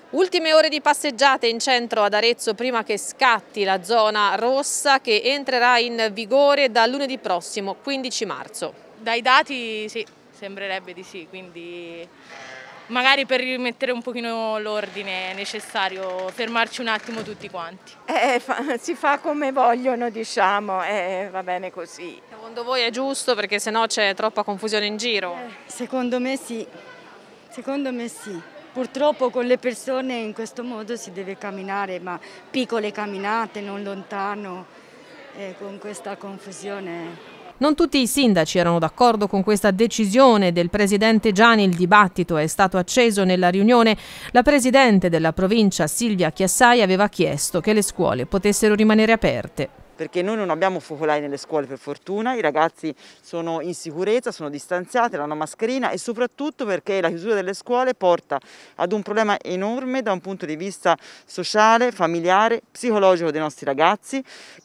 Ultime ore di passeggiate in centro ad Arezzo prima che scatti la zona rossa che entrerà in vigore da lunedì prossimo, 15 marzo. Dai dati sì, sembrerebbe di sì, quindi magari per rimettere un pochino l'ordine è necessario fermarci un attimo tutti quanti. Si fa come vogliono, diciamo, va bene così. Secondo voi è giusto perché sennò c'è troppa confusione in giro? Secondo me sì, secondo me sì. Purtroppo con le persone in questo modo si deve camminare, ma piccole camminate, non lontano, con questa confusione. Non tutti i sindaci erano d'accordo con questa decisione del presidente Giani. Il dibattito è stato acceso nella riunione. La presidente della provincia Silvia Chiassai aveva chiesto che le scuole potessero rimanere aperte. Perché noi non abbiamo focolai nelle scuole per fortuna, i ragazzi sono in sicurezza, sono distanziati, hanno mascherina e soprattutto perché la chiusura delle scuole porta ad un problema enorme da un punto di vista sociale, familiare, psicologico dei nostri ragazzi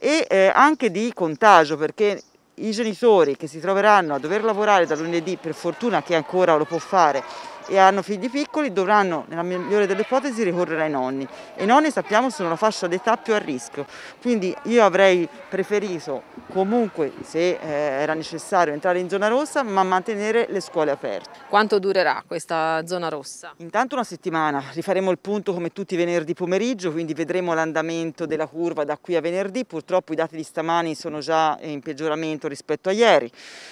e anche di contagio, perché i genitori che si troveranno a dover lavorare da lunedì, per fortuna che ancora lo può fare, e hanno figli piccoli, dovranno nella migliore delle ipotesi ricorrere ai nonni e i nonni sappiamo sono la fascia d'età più a rischio, quindi io avrei preferito comunque, se era necessario, entrare in zona rossa ma mantenere le scuole aperte. Quanto durerà questa zona rossa? Intanto una settimana, rifaremo il punto come tutti i venerdì pomeriggio, quindi vedremo l'andamento della curva da qui a venerdì. Purtroppo i dati di stamani sono già in peggioramento rispetto a ieri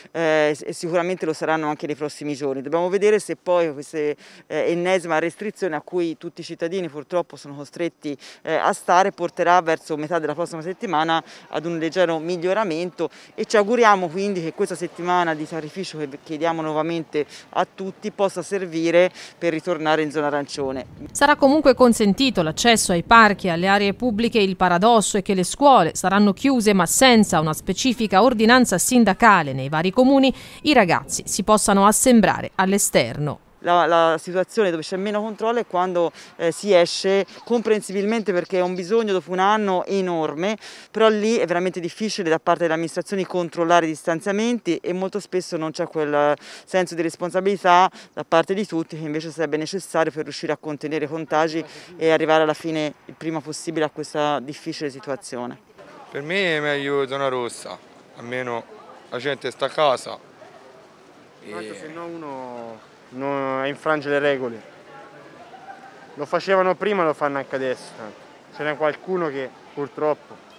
e sicuramente lo saranno anche nei prossimi giorni. Dobbiamo vedere se poi questa ennesima restrizione a cui tutti i cittadini purtroppo sono costretti a stare porterà verso metà della prossima settimana ad un leggero miglioramento e ci auguriamo quindi che questa settimana di sacrificio che chiediamo nuovamente a tutti possa servire per ritornare in zona arancione. Sarà comunque consentito l'accesso ai parchi e alle aree pubbliche. Il paradosso è che le scuole saranno chiuse ma senza una specifica ordinanza sindacale nei vari comuni i ragazzi si possano assembrare all'esterno. La situazione dove c'è meno controllo è quando si esce, comprensibilmente perché è un bisogno dopo un anno enorme, però lì è veramente difficile da parte delle amministrazioni controllare i distanziamenti e molto spesso non c'è quel senso di responsabilità da parte di tutti che invece sarebbe necessario per riuscire a contenere i contagi e arrivare alla fine il prima possibile a questa difficile situazione. Per me è meglio zona rossa, almeno la gente sta a casa. Se no uno non infrange le regole. Lo facevano prima, lo fanno anche adesso. Ce n'è qualcuno che purtroppo